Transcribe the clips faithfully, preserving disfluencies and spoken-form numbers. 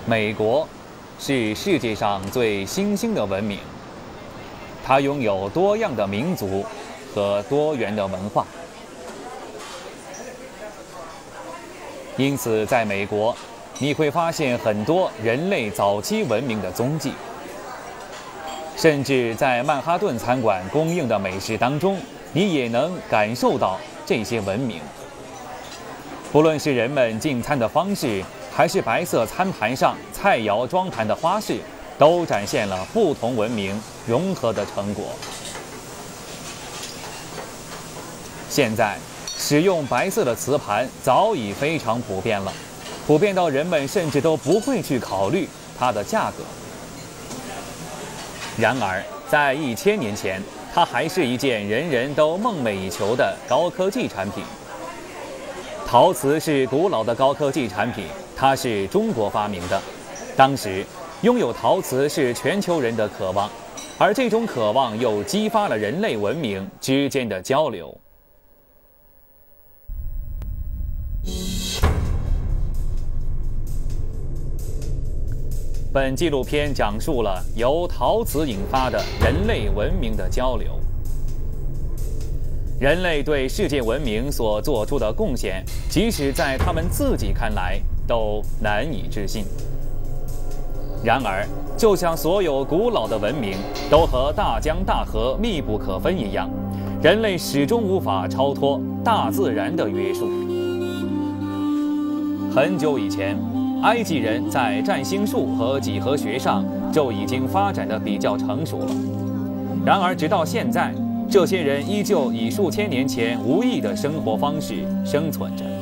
美国是世界上最新兴的文明，它拥有多样的民族和多元的文化。因此，在美国，你会发现很多人类早期文明的踪迹。甚至在曼哈顿餐馆供应的美食当中，你也能感受到这些文明。不论是人们进餐的方式，还是白色餐盘上菜肴装盘的花式，都展现了不同文明融合的成果。现在，使用白色的瓷盘早已非常普遍了，普遍到人们甚至都不会去考虑它的价格。然而，在一千年前，它还是一件人人都梦寐以求的高科技产品。陶瓷是古老的高科技产品，它是中国发明的。当时，拥有陶瓷是全球人的渴望，而这种渴望又激发了人类文明之间的交流。本纪录片讲述了由陶瓷引发的人类文明的交流。人类对世界文明所做出的贡献，即使在他们自己看来都难以置信。然而，就像所有古老的文明都和大江大河密不可分一样，人类始终无法超脱大自然的约束。很久以前，埃及人在占星术和几何学上就已经发展得比较成熟了。然而，直到现在，这些人依旧以数千年前无异的生活方式生存着。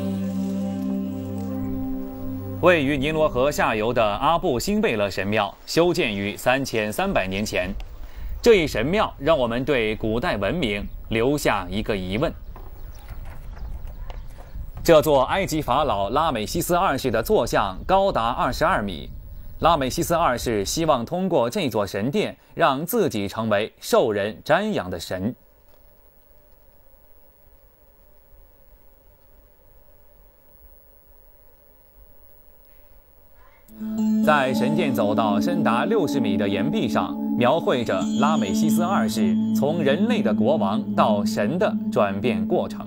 位于尼罗河下游的阿布辛贝勒神庙修建于三千三百年前，这一神庙让我们对古代文明留下一个疑问。这座埃及法老拉美西斯二世的坐像高达二十二米。拉美西斯二世希望通过这座神殿，让自己成为受人瞻仰的神。在神殿走道深达六十米的岩壁上，描绘着拉美西斯二世从人类的国王到神的转变过程。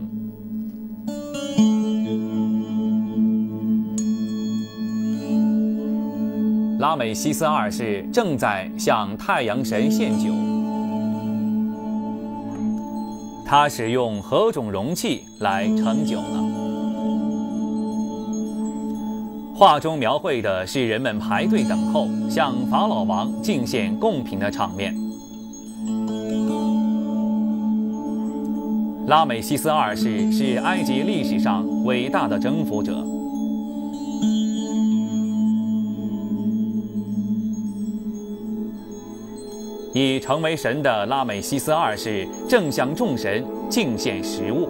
拉美西斯二世正在向太阳神献酒，他使用何种容器来盛酒呢？画中描绘的是人们排队等候，向法老王敬献贡品的场面。拉美西斯二世是埃及历史上伟大的征服者。已成为神的拉美西斯二世正向众神敬献食物。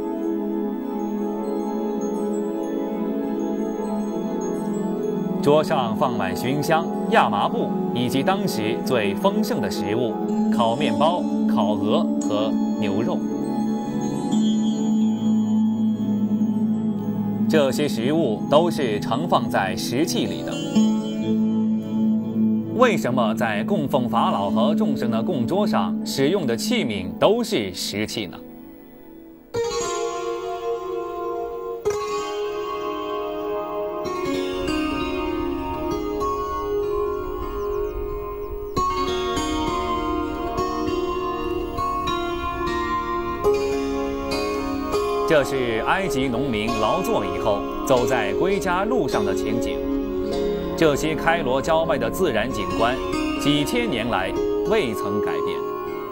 桌上放满熏香、亚麻布以及当时最丰盛的食物——烤面包、烤鹅和牛肉。这些食物都是盛放在石器里的。为什么在供奉法老和众神的供桌上使用的器皿都是石器呢？这是埃及农民劳作以后走在归家路上的情景。这些开罗郊外的自然景观，几千年来未曾改变。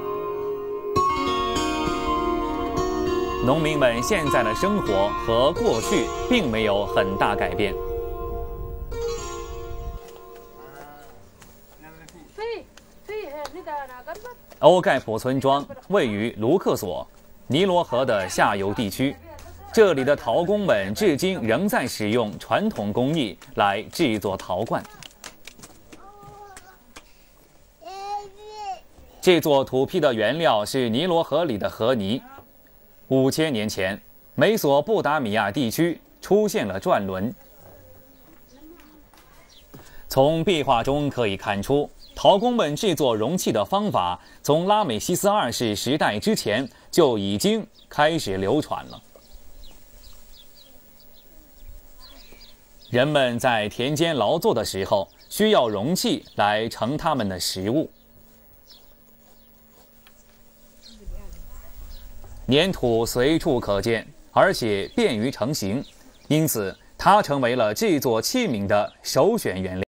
农民们现在的生活和过去并没有很大改变。欧盖普村庄位于卢克索，尼罗河的下游地区。这里的陶工们至今仍在使用传统工艺来制作陶罐。这座土坯的原料是尼罗河里的河泥。五千年前，美索不达米亚地区出现了转轮。 从壁画中可以看出，陶工们制作容器的方法从拉美西斯二世时代之前就已经开始流传了。人们在田间劳作的时候，需要容器来盛他们的食物。粘土随处可见，而且便于成型，因此它成为了制作器皿的首选原料。